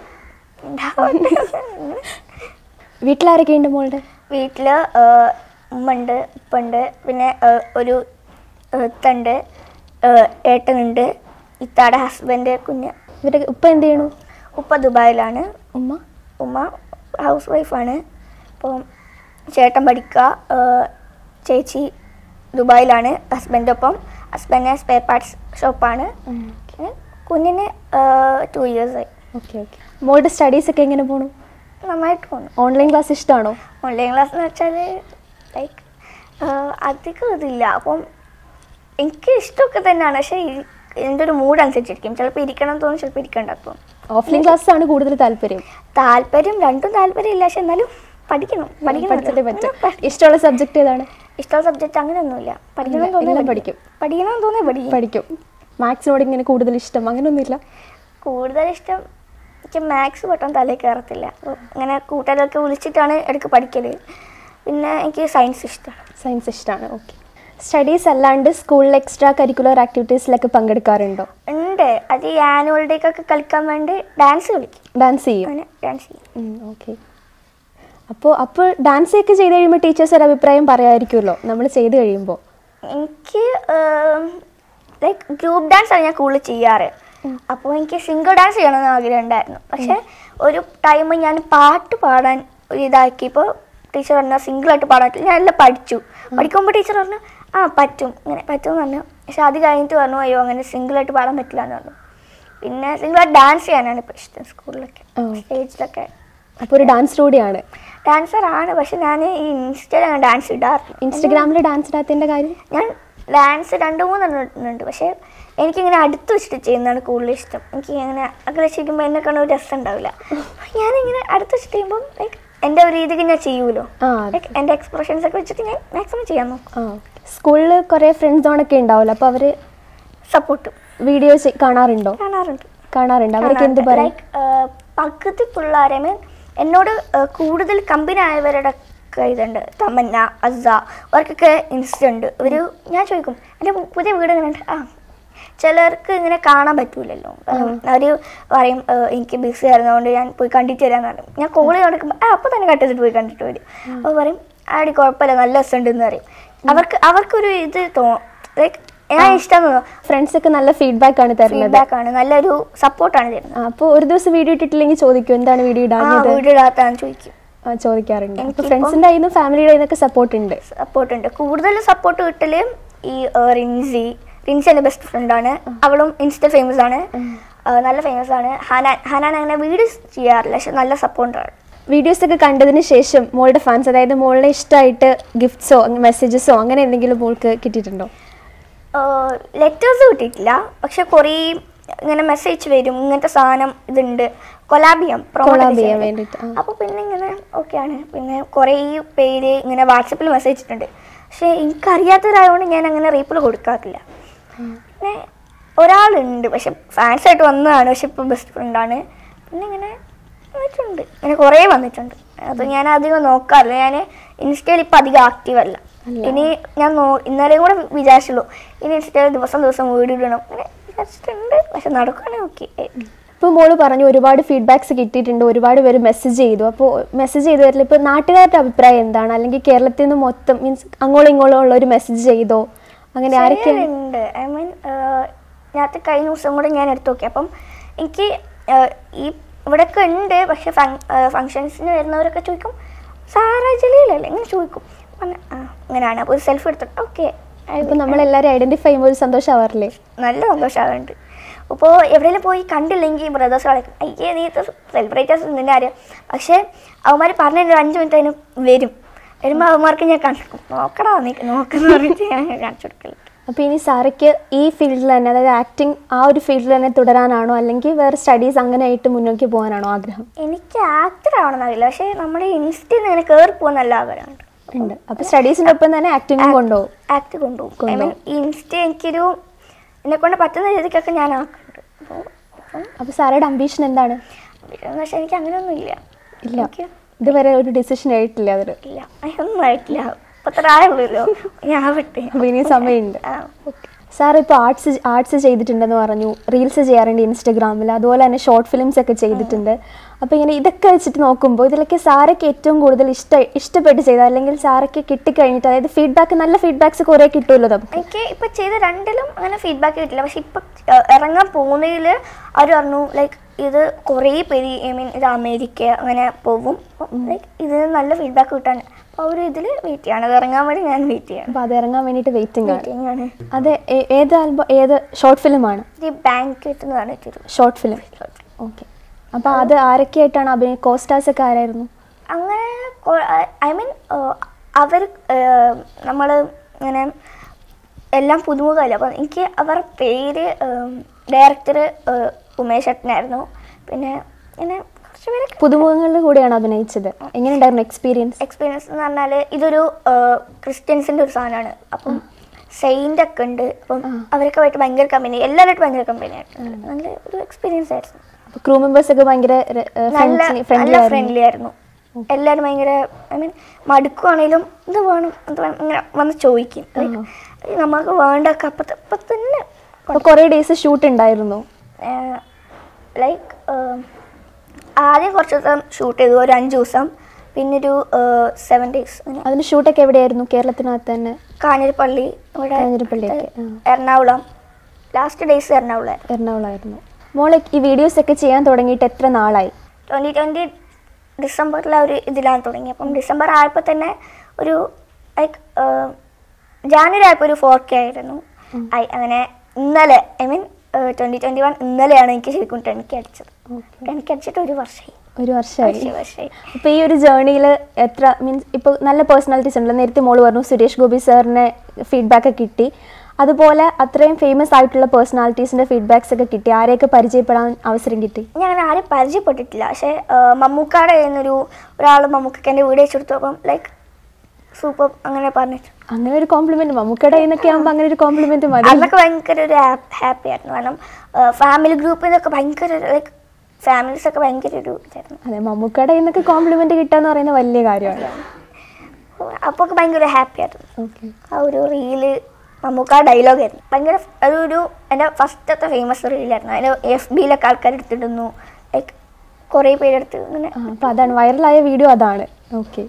വീട്ടിലാരൊക്കെ ഉണ്ട് മോളുടെ? വീട്ടിൽ ഉമ്മ ഉണ്ട്, ഉപ്പുണ്ട്, പിന്നെ ഒരു ഇത്തുണ്ട്, ഏട്ടനുണ്ട്, ഇത്താടെ ഹസ്ബൻഡ്, കുഞ്ഞ്. ഇവരുടെ ഉപ്പ എന്ത് ചെയ്യണു? ഉപ്പ ദുബായിലാണ്. ഉമ്മ ഉമ്മ ഹൗസ് വൈഫാണ്. അപ്പം ചേട്ടൻ പഠിക്കുക, ചേച്ചി ദുബായിലാണ് ഹസ്ബൻഡിൻ്റെ ഒപ്പം. ഹസ്ബൻഡിന് സ്പെയർ പാർട്സ് ഷോപ്പാണ്. കുഞ്ഞിന് ടു ഇയേഴ്സായി. Okay okay. മോളുടെ സ്റ്റഡീസൊക്കെ എങ്ങനെ പോകണം? നന്നായിട്ട് പോകുന്നു. ഓൺലൈൻ ക്ലാസ് ഇഷ്ടമാണോ? ഓൺലൈൻ ക്ലാസ് എന്ന് വെച്ചാൽ ലൈക്ക് അധികം ഇതില്ല. അപ്പം എനിക്ക് ഇഷ്ടമൊക്കെ തന്നെയാണ്, പക്ഷേ എൻ്റെ ഒരു മൂഡ് അനുസരിച്ചിരിക്കും. ചിലപ്പോൾ ഇരിക്കണം തോന്നും, ചിലപ്പോൾ ഇരിക്കേണ്ട തോന്നും. ഓഫ്ലൈൻ ക്ലാസ് ആണ് കൂടുതൽ താല്പര്യം? താല്പര്യം രണ്ടും താല്പര്യമില്ല, പക്ഷെ എന്നാലും പഠിക്കണം. പഠിക്കണേ പറ്റും. ഇഷ്ടമുള്ള സബ്ജക്റ്റ് ഏതാണ്? ഇഷ്ടമുള്ള സബ്ജക്റ്റ് അങ്ങനെയൊന്നുമില്ല. പഠിക്കണം തോന്നുന്നത് പഠിക്കും, പഠിക്കണം തോന്നുന്നത് പഠിക്കും പഠിക്കും മാത്സിനോട് ഇങ്ങനെ കൂടുതൽ ഇഷ്ടം അങ്ങനെയൊന്നുമില്ല? കൂടുതൽ ഇഷ്ടം എനിക്ക് മാത്സ് പെട്ടെന്ന് തലയിൽ കയറത്തില്ല. അങ്ങനെ കൂട്ടുകാരൊക്കെ വിളിച്ചിട്ടാണ് ഇടയ്ക്ക് പഠിക്കൽ. പിന്നെ എനിക്ക് സയൻസ് ഇഷ്ടമാണ്. സയൻസ് ഇഷ്ടമാണ്. ഓക്കെ. സ്റ്റഡീസ് അല്ലാണ്ട് സ്കൂളിൽ എക്സ്ട്രാ കരിക്കുലർ ആക്ടിവിറ്റീസിലൊക്കെ പങ്കെടുക്കാറുണ്ടോ? ഉണ്ട്. അത് ഈ ആനുവൽ ഡേക്കൊക്കെ കളിക്കാൻ വേണ്ടി ഡാൻസ് കളിക്കും. ഡാൻസ് ചെയ്യും? അങ്ങനെ ഡാൻസ് ചെയ്യും. ഓക്കെ. അപ്പോൾ അപ്പോൾ ഡാൻസ് ഒക്കെ ചെയ്ത് കഴിയുമ്പോൾ ടീച്ചേഴ്സ് ഒരു അഭിപ്രായം പറയാമായിരിക്കുമല്ലോ നമ്മൾ ചെയ്ത് കഴിയുമ്പോൾ? എനിക്ക് ലൈക്ക് ഗ്രൂപ്പ് ഡാൻസ് ആണ് ഞാൻ കൂടുതൽ ചെയ്യാറ്. അപ്പോൾ എനിക്ക് സിംഗിൾ ഡാൻസ് ചെയ്യണമെന്ന് ആഗ്രഹം ഉണ്ടായിരുന്നു. പക്ഷേ ഒരു ടൈം ഞാൻ പാട്ട് പാടാൻ ഒരു ഇതാക്കിയപ്പോൾ ടീച്ചർ പറഞ്ഞാൽ സിംഗിളായിട്ട് പാടാൻ പറ്റില്ല. ഞാൻ എല്ലാം പഠിച്ചു. പഠിക്കുമ്പോൾ ടീച്ചർ പറഞ്ഞു ആ പറ്റും, ഇങ്ങനെ പറ്റുമെന്ന് പറഞ്ഞു. പക്ഷെ അത് കഴിഞ്ഞിട്ട് പറഞ്ഞു അയ്യോ അങ്ങനെ സിംഗിളായിട്ട് പാടാൻ പറ്റില്ല എന്ന് പറഞ്ഞു. പിന്നെ സിംഗിളായിട്ട് ഡാൻസ് ചെയ്യാനാണ് ഇപ്പോൾ ഇഷ്ടം സ്കൂളിലൊക്കെ, സ്റ്റേജിലൊക്കെ. അപ്പോൾ ഒരു ഡാൻസ് കൂടിയാണ്? ഡാൻസർ ആണ്, പക്ഷെ ഞാൻ ഈ ഇൻസ്റ്റയിലാണ് ഡാൻസ് ഇടാറില്ല. ഇൻസ്റ്റഗ്രാമിൽ ഡാൻസ് ഇടാത്തതിൻ്റെ കാര്യം? ഞാൻ ഡാൻസ് രണ്ട് മൂന്നെണ്ണം ഉണ്ട്, പക്ഷേ എനിക്കിങ്ങനെ അടുത്ത് വെച്ചിട്ട് ചെയ്യുന്നതാണ് കൂടുതൽ ഇഷ്ടം. എനിക്ക് ഇങ്ങനെ അകലെ ചെയ്യുമ്പോൾ എന്നെ കാണാൻ ഒരു രസം ഉണ്ടാവില്ല. ഞാനിങ്ങനെ അടുത്ത് വെച്ചിട്ട് ചെയ്യുമ്പം ലൈക്ക് എൻ്റെ ഒരു രീതിക്ക് ഞാൻ ചെയ്യുമല്ലോ, ലൈക്ക് എൻ്റെ എക്സ്പ്രഷൻസ് ഒക്കെ വെച്ചിട്ട് ഞാൻ മാക്സിമം ചെയ്യാൻ നോക്കും. സ്കൂളിൽ കുറേ ഫ്രണ്ട്സ് സോണൊക്കെ ഉണ്ടാവുമല്ലോ, അപ്പോൾ അവർ സപ്പോർട്ട് വീഡിയോസ് കാണാറുണ്ടോ? കാണാറുണ്ട് കാണാറുണ്ട് അവർക്ക് എന്ത് പറയും? ലൈക്ക് പകുതി പിള്ളേരെ എന്നോട് കൂടുതൽ കമ്പനി ആയവരുടെ ഒക്കെ ഇതുണ്ട്. തമന്ന, അസ, അവർക്കൊക്കെ ഇൻസ്റ്റ ഉണ്ട്. ഒരു ഞാൻ ചോദിക്കും എൻ്റെ പുതിയ വീട് എങ്ങനെ ഉണ്ട്? ആ ചിലർക്ക് ഇങ്ങനെ കാണാൻ പറ്റൂലല്ലോ, അവർ പറയും എനിക്ക് ബിസി ആയിരുന്നതുകൊണ്ട് ഞാൻ പോയി കണ്ടിട്ട് തരാമെന്ന് പറയും. ഞാൻ കോൾ നടക്കുമ്പോൾ ആ അപ്പോൾ തന്നെ കട്ട് ചെയ്തിട്ട് പോയി കണ്ടിട്ട് വരും. അപ്പോൾ പറയും ആടി കുഴപ്പമില്ല നല്ല രസമുണ്ടെന്ന് പറയും. അവർക്ക് അവർക്കൊരു ഇത് തോന്നും ലൈക്ക് ഞാൻ ഇഷ്ടം. ഫ്രണ്ട്സ് ഒക്കെ നല്ല ഫീഡ്ബാക്ക് ആണ് തരുന്നത്, ഫീഡ്ബാക്ക് ആണ്, നല്ലൊരു സപ്പോർട്ടാണ് തരുന്നത്. അപ്പോൾ ഒരു ദിവസം വീഡിയോ ഇട്ടിട്ടില്ലെങ്കിൽ ചോദിക്കും എന്താണ് വീഡിയോ ഇടാഞ്ഞത്? വീഡിയോ ഇടാത്താന്ന് ചോദിക്കും, ചോദിക്കാറുണ്ട്. അപ്പോൾ ഫ്രണ്ട്സിൻ്റെ കയ്യിൽ നിന്നും ഫാമിലിയുടെ കയ്യിൽ നിന്നൊക്കെ സപ്പോർട്ട് ഉണ്ട്? സപ്പോർട്ട് ഉണ്ട്. കൂടുതൽ സപ്പോർട്ട് കിട്ടൽ ഈ റിൻസി റിൻസി എൻ്റെ ബെസ്റ്റ് ഫ്രണ്ടാണ്. അവളും ഇൻസ്റ്റ ഫേമസ് ആണ്, നല്ല ഫേമസ് ആണ്. ഹനാൻ ഹനാൻ അങ്ങനെ വീഡിയോസ് ചെയ്യാറില്ല, പക്ഷെ നല്ല സപ്പോർട്ടാണ്. വീഡിയോസ് ഒക്കെ കണ്ടതിന് ശേഷം മോളുടെ ഫാൻസ്, അതായത് മോളുടെ ഇഷ്ടമായിട്ട് ഗിഫ്റ്റ്സോ മെസ്സേജസോ അങ്ങനെ എന്തെങ്കിലും മോൾക്ക് കിട്ടിയിട്ടുണ്ടോ? ലെറ്റേഴ്സ് കിട്ടിയിട്ടില്ല, പക്ഷെ കുറേ ഇങ്ങനെ മെസ്സേജ് വരും ഇങ്ങനത്തെ സാധനം ഇതുണ്ട് കൊലാബ് ചെയ്യാം പ്രൊമോട്ട് ചെയ്യാൻ വേണ്ടിയിട്ട്. അപ്പോൾ പിന്നെ ഇങ്ങനെ ഓക്കെയാണ്. പിന്നെ കുറേ പേര് ഇങ്ങനെ വാട്സപ്പിൽ മെസ്സേജ് ഇട്ടിട്ടുണ്ട്, പക്ഷേ എനിക്കറിയാത്തവരായതുകൊണ്ട് ഞാൻ അങ്ങനെ റീപ്ലൈ കൊടുക്കാറില്ല. പിന്നെ ഒരാളുണ്ട് പക്ഷെ ഫാൻസായിട്ട് വന്നതാണ്, പക്ഷെ ഇപ്പോൾ ബെസ്റ്റ് ഫ്രണ്ടാണ്. പിന്നെ ഇങ്ങനെ വന്നിട്ടുണ്ട്, ഇങ്ങനെ കുറേ വന്നിട്ടുണ്ട്. അത് ഞാൻ അധികം നോക്കാറില്ല. ഞാൻ ഇൻസ്റ്റയിൽ ഇപ്പം അധികം ആക്റ്റീവ് അല്ല. ഇനി ഞാൻ നോ ഇന്നലെയും കൂടെ വിചാരിച്ചുള്ളൂ ഇനി ഇൻസ്റ്റയിൽ ദിവസം ദിവസം വീഡിയോ ഇടണം അങ്ങനെ വിചാരിച്ചിട്ടുണ്ട്, പക്ഷെ നടക്കുകയാണെങ്കിൽ ഓക്കെ. ഇപ്പോൾ മോള് പറഞ്ഞു ഒരുപാട് ഫീഡ്ബാക്സ് കിട്ടിയിട്ടുണ്ട്, ഒരുപാട് പേര് മെസ്സേജ് ചെയ്തു. അപ്പോൾ മെസ്സേജ് ചെയ്തവരിൽ ഇപ്പോൾ നാട്ടുകാരുടെ അഭിപ്രായം എന്താണ്? അല്ലെങ്കിൽ കേരളത്തിൽ നിന്ന് മൊത്തം മീൻസ് അങ്ങോളം ഇങ്ങോളം ഉള്ള ഒരു മെസ്സേജ് ചെയ്തോ? അങ്ങനെ ആരൊക്കെ ഉണ്ട്? ഐ മീൻ ഞാനത്തെ കഴിഞ്ഞ ദിവസം കൂടെ ഞാൻ എടുത്തു നോക്കി. അപ്പം എനിക്ക് ഈ ഇവിടെയൊക്കെ ഉണ്ട്, പക്ഷെ ഫങ്ഷൻസിന് വരുന്നവരൊക്കെ ചോദിക്കും സാറാ ജലീലല്ലേ ഇങ്ങനെ ചോദിക്കും. ആ അങ്ങനെയാണ്. അപ്പോൾ ഒരു സെൽഫി എടുത്തിട്ട് ഓക്കെ. ഇപ്പോൾ നമ്മളെല്ലാവരും ഐഡൻറ്റിഫൈ ചെയ്യുമ്പോൾ ഒരു സന്തോഷമാവാറില്ലേ? നല്ല സന്തോഷമാവുന്നുണ്ട്. ഇപ്പോൾ എവിടെയെങ്കിലും പോയി കണ്ടില്ലെങ്കിൽ ബ്രദേഴ്സ് കളിക്കും അയ്യേ നീ സെലിബ്രേറ്റേഴ്സ് നിൻ്റെ കാര്യം. പക്ഷേ അവന്മാർ പറഞ്ഞ ഒരു അഞ്ച് മിനിറ്റ് അതിന് വരും. വരുമ്പോൾ അവന്മാർക്ക് ഞാൻ കാണിക്കും നോക്കടാ നീ നോക്കുന്ന പറഞ്ഞിട്ട് ഞാൻ കാണിച്ചു കൊടുക്കല്. അപ്പോൾ ഇനി സാറയ്ക്ക് ഈ ഫീൽഡിൽ തന്നെ, അതായത് ആക്ടിങ് ആ ഒരു ഫീൽഡിൽ തന്നെ തുടരാനാണോ അല്ലെങ്കിൽ വേറെ സ്റ്റഡീസ് അങ്ങനെ ആയിട്ട് മുന്നോട്ട് പോകാനാണോ ആഗ്രഹം? എനിക്ക് ആക്ടർ ആവണമെന്നറിയില്ല, പക്ഷേ നമ്മുടെ ഇൻസ്റ്റയിൽ നിന്ന് അങ്ങനെ കയറി പോകുന്ന നല്ല ആഗ്രഹമുണ്ട്. ഉണ്ട്. അപ്പോൾ സ്റ്റഡീസിൻ്റെ ഒപ്പം തന്നെ ആക്ടിങ്ങും കൊണ്ടുപോകും? ആക്ട് കൊണ്ടുപോകും. ഐ മീൻ ഇൻസ്റ്റ എനിക്കൊരു എന്നെ കൊണ്ട് പറ്റുന്ന രീതിക്കൊക്കെ ഞാൻ ആക്കുന്നുണ്ട്. അപ്പോൾ അപ്പോൾ സാറയുടെ അംബീഷൻ എന്താണ്? പക്ഷേ എനിക്ക് അങ്ങനെയൊന്നും ഇല്ല. ഇല്ല, ഇതുവരെ ഒരു ഡിസിഷൻ ആയിട്ടില്ല? അതിൽ ഇല്ല, ഒന്നും ആയിട്ടില്ല. ഇപ്പം ആയുള്ളൂ ഞാൻ വിട്ടേ. അപ്പോൾ ഇനി സമയമുണ്ട്. സാർ ഇപ്പോൾ ആർട്സ് ആർട്സ് ചെയ്തിട്ടുണ്ടെന്ന് പറഞ്ഞു, റീൽസ് ചെയ്യാറുണ്ട് ഇൻസ്റ്റഗ്രാമിൽ, അതുപോലെ തന്നെ ഷോർട്ട് ഫിലിംസ് ഒക്കെ ചെയ്തിട്ടുണ്ട്. അപ്പോൾ ഇങ്ങനെ ഇതൊക്കെ വെച്ചിട്ട് നോക്കുമ്പോൾ ഇതിലൊക്കെ സാറൊക്കെ ഏറ്റവും കൂടുതൽ ഇഷ്ട ഇഷ്ടപ്പെട്ട് ചെയ്ത അല്ലെങ്കിൽ സാറൊക്കെ കിട്ടിക്കഴിഞ്ഞിട്ട്, അതായത് ഫീഡ്ബാക്ക് നല്ല ഫീഡ്ബാക്സ് കുറേ കിട്ടുമല്ലോ നമുക്ക്? എനിക്ക് ഇപ്പം ചെയ്ത രണ്ടിലും അങ്ങനെ ഫീഡ്ബാക്ക് കിട്ടില്ല, പക്ഷെ ഇപ്പം ഇറങ്ങാൻ പോകുന്നതിൽ അവർ പറഞ്ഞു ലൈക്ക് ഇത് കുറേ പേര് ഐ മീൻ ഇത് അമേരിക്ക അങ്ങനെ പോകും, ലൈക്ക് ഇതിന് നല്ല ഫീഡ്ബാക്ക് കിട്ടാൻ. അപ്പോൾ അവർ ഇതിൽ വെയിറ്റ് ചെയ്യാണ്, അത് ഇറങ്ങാൻ വേണ്ടി ഞാൻ വെയിറ്റ് ചെയ്യാണ്. അപ്പോൾ അത് ഇറങ്ങാൻ വേണ്ടിയിട്ട് വെയിറ്റിംഗ് ആണ്. അത് ഏത് ആൽബം, ഏത് ഷോർട്ട് ഫിലിമാണ്? ഈ ബാങ്ക് എന്ന് പറഞ്ഞിട്ടൊരു ഷോർട്ട് ഫിലിം. ഓക്കെ. അപ്പോൾ അത് ആരൊക്കെയായിട്ടാണ് അഭിനയ കോസ്റ്റാർസ് ഒക്കെ ആരായിരുന്നു? അങ്ങനെ ഐ മീൻ അവർ നമ്മൾ ഇങ്ങനെ എല്ലാം പുതുമുഖമല്ല. അപ്പോൾ എനിക്ക് അവരുടെ പേര് ഡയറക്ടർ ഉമേഷ് ഏട്ടനായിരുന്നു. പിന്നെ ഇങ്ങനെ കുറച്ച് പേര് പുതുമുഖങ്ങളുടെ കൂടെയാണ് അഭിനയിച്ചത്. എങ്ങനെയുണ്ടായിരുന്നു എക്സ്പീരിയൻസ്? എക്സ്പീരിയൻസ് എന്ന് പറഞ്ഞാൽ ഇതൊരു ക്രിസ്ത്യൻസിൻ്റെ ഒരു സാധനമാണ്. അപ്പം സെയിൻ്റ് ഒക്കെ ഉണ്ട്. അപ്പം അവരൊക്കെ ആയിട്ട് ഭയങ്കര കമ്പനി, എല്ലാവരുമായിട്ട് ഭയങ്കര കമ്പനി ആയിട്ടുണ്ട്. നല്ല ഒരു എക്സ്പീരിയൻസ് ആയിരുന്നു. ക്രൂ മെമ്പേഴ്സ് ഒക്കെ ഭയങ്കര നല്ല ഫ്രണ്ട്ലി ആയിരുന്നു. എല്ലാവരും ഭയങ്കര ഐ മീൻ മടുക്കുവാണെങ്കിലും ഇത് വേണം ഇത് വേണം ഇങ്ങനെ വന്ന് ചോദിക്കും. നമുക്ക് വേണ്ടൊക്കെ അപ്പം അപ്പം തന്നെ അപ്പോൾ കുറേ ഡേയ്സ് ഷൂട്ട് ഉണ്ടായിരുന്നു? ലൈക്ക് ആദ്യം കുറച്ച് ദിവസം ഷൂട്ട് ചെയ്തു, ഒരു അഞ്ച് ദിവസം, പിന്നെ ഒരു സെവൻ ഡേയ്സ്. അതിന് ഷൂട്ടൊക്കെ എവിടെയായിരുന്നു? കേരളത്തിനകത്ത് തന്നെ? കാഞ്ഞിരപ്പള്ളി, ഇവിടെ കാഞ്ഞിരപ്പള്ളിയൊക്കെ. എറണാകുളം, ലാസ്റ്റ് ഡേയ്സ് എറണാകുളം എറണാകുളമായിരുന്നു. മോളെ ഈ വീഡിയോസ് ഒക്കെ ചെയ്യാൻ തുടങ്ങിയിട്ട് എത്ര നാളായി? ട്വൻറ്റി ട്വൻറ്റി ഡിസംബറിലെ ഒരു ഇതിലാണ് തുടങ്ങി. അപ്പം ഡിസംബർ ആയപ്പോൾ തന്നെ ഒരു ലൈക്ക് ജാനുവരി ആയപ്പോൾ ഒരു ഫോർ കെ ആയിരുന്നു. ഐ അങ്ങനെ ഇന്നലെ I mean twenty twenty one ഇന്നലെയാണ് എനിക്ക് ശരിക്കും ടെൻ കെ അടിച്ചത്. ടെൻ കെ അടിച്ചിട്ട് ഒരു വർഷമായി. ഒരു വർഷമായി വർഷമായി അപ്പോൾ ഈ ഒരു ജേർണിയിൽ എത്ര മീൻസ് ഇപ്പോൾ നല്ല പേഴ്സണാലിറ്റീസ് ഉണ്ട്. നേരത്തെ മോള് പറഞ്ഞു സുരേഷ് ഗോപി സാറിന് ഫീഡ്ബാക്ക് ഒക്കെ കിട്ടി, അതുപോലെ അത്രയും ഫേമസ് ആയിട്ടുള്ള പേഴ്സണാലിറ്റീസിൻ്റെ ഫീഡ്ബാക്സ് ഒക്കെ കിട്ടി. ആരെയൊക്കെ പരിചയപ്പെടാൻ അവസരം കിട്ടി? ഞാൻ അങ്ങനെ ആരെയും പരിചയപ്പെട്ടിട്ടില്ല. പക്ഷേ മമ്മൂക്കാടെ എന്നൊരു ഒരാൾ മമ്മൂക്കൊക്കെ എൻ്റെ വീഡിയോ വെച്ചെടുത്തു. അപ്പം ലൈക്ക് സൂപ്പർ അങ്ങനെ പറഞ്ഞിട്ട് അങ്ങനെ ഒരു കോംപ്ലിമെന്റ് മമ്മൂക്കയുടെ എന്നൊക്കെ ആകുമ്പോൾ അങ്ങനെ ഒരു കോംപ്ലിമെന്റ് മതി. അതൊക്കെ ഭയങ്കര ഒരു ഹാപ്പി ആയിരുന്നു. കാരണം ഫാമിലി ഗ്രൂപ്പിൽ നിന്നൊക്കെ ഭയങ്കര ലൈക്ക് ഫാമിലീസ് ഒക്കെ ഭയങ്കര ഒരു ഇതായിരുന്നു. അതെ, മമ്മൂക്കയുടെ എന്നൊക്കെ കോംപ്ലിമെന്റ് കിട്ടാന്ന് പറയുന്നത് വലിയ കാര്യമാണ്. അപ്പോൾ ഒക്കെ ഭയങ്കര ഹാപ്പി ആയിരുന്നു. ഓക്കെ, ആ ഒരു റീല് മമ്മൂക്ക ഡയലോഗ് ആയിരുന്നു ഭയങ്കര. അതൊരു എൻ്റെ ഫസ്റ്റത്തെ ഫേമസ് റീലായിരുന്നു. അതിന് എഫ് ബിയിലൊക്കെ ആൾക്കാർ എടുത്തിടുന്നു, ലൈക്ക് കുറേ പേരെടുത്ത് അങ്ങനെ. അപ്പോൾ അതാണ് വൈറലായ വീഡിയോ അതാണ്. Okay,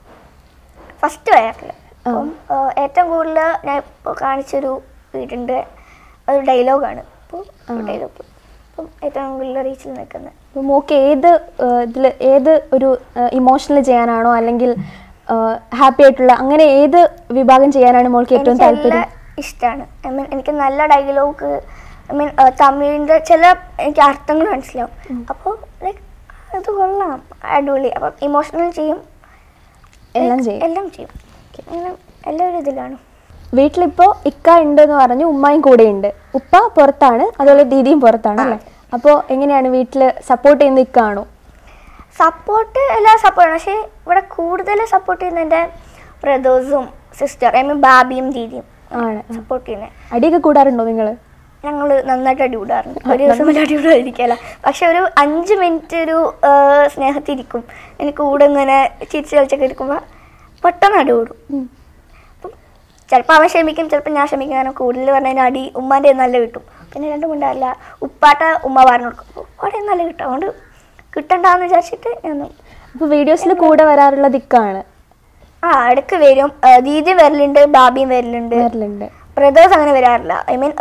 first viral. അപ്പം ഏറ്റവും കൂടുതൽ ഞാൻ ഇപ്പോൾ കാണിച്ചൊരു വീടുണ്ട്, അത് ഡയലോഗാണ്. അപ്പോൾ ഡയലോഗ് അപ്പം ഏറ്റവും കൂടുതൽ റീച്ചിൽ നിൽക്കുന്നത്. അപ്പോൾ മോക്ക് ഏത് ഇതിൽ ഏത് ഒരു ഇമോഷണൽ ചെയ്യാനാണോ അല്ലെങ്കിൽ ഹാപ്പി ആയിട്ടുള്ള അങ്ങനെ ഏത് വിഭാഗം ചെയ്യാനാണ് മോൾക്ക് ഏറ്റവും താല്പര്യം? ഇഷ്ടമാണ്. ഐ മീൻ എനിക്ക് നല്ല ഡയലോഗ്, ഐ മീൻ തമിഴിൻ്റെ ചില എനിക്ക് അർത്ഥങ്ങൾ മനസ്സിലാവും. അപ്പോൾ ലൈക്ക് അത് കൊള്ളാം, അടിപൊളി. അപ്പം ഇമോഷണൽ ചെയ്യും, എല്ലാം ചെയ്യും എല്ലാം ചെയ്യും അങ്ങനെ എല്ലാവരും ഇതിലാണ്. വീട്ടിലിപ്പോൾ ഇക്ക ഉണ്ടെന്ന് പറഞ്ഞു, ഉമ്മയും കൂടെ ഉണ്ട്. ഉപ്പ പുറത്താണ്, അതുപോലെ ദീദിയും പുറത്താണ് അല്ലേ? അപ്പോൾ എങ്ങനെയാണ് വീട്ടിൽ സപ്പോർട്ട് ചെയ്യുന്ന ഇക്ക ആണോ? സപ്പോർട്ട് എല്ലാ സപ്പോർട്ടാണ്. പക്ഷേ ഇവിടെ കൂടുതൽ സപ്പോർട്ട് ചെയ്യുന്ന എൻ്റെ ബ്രദേഴ്സും സിസ്റ്റർ ഐ മീൻ ബാബിയും ദീദിയും ആണ് സപ്പോർട്ട് ചെയ്യുന്നത്. അടിയൊക്കെ കൂടാറുണ്ടോ നിങ്ങൾ? ഞങ്ങൾ നന്നായിട്ട് അടി കൂടാറുണ്ട്. ഒരു ദിവസം വല്ല അടി കൂടാതിരിക്കല, പക്ഷെ ഒരു അഞ്ച് മിനിറ്റ് ഒരു സ്നേഹത്തിരിക്കും. എനിക്ക് കൂടെ ഇങ്ങനെ ചിരിച്ച് കളിച്ചൊക്കെ ഇരിക്കുമ്പോൾ പെട്ടെന്ന് അടി കൂടും. അപ്പം ചിലപ്പോൾ അവൻ ക്ഷമിക്കും, ചിലപ്പോൾ ഞാൻ ക്ഷമിക്കും. കാരണം കൂടുതൽ പറഞ്ഞാൽ അടി ഉമ്മാൻ്റെ നല്ല കിട്ടും. പിന്നെ രണ്ടും കൊണ്ടല്ല ഉപ്പാട്ട ഉമ്മ പറഞ്ഞു കൊടുക്കും, അവിടെ നല്ല കിട്ടും. അതുകൊണ്ട് കിട്ടണ്ടെന്ന് വിചാരിച്ചിട്ട് ഞാൻ. അപ്പോൾ വീഡിയോസിൽ കൂടെ വരാറുള്ള ദിക്കാണ്? ആ, ഇടയ്ക്ക് വരും. ദീദി വരലുണ്ട്, ബാബിയും വരലുണ്ട്. വരലുണ്ട് ബ്രദേഴ്സ് അങ്ങനെ വരാറില്ല. ഐ മീൻ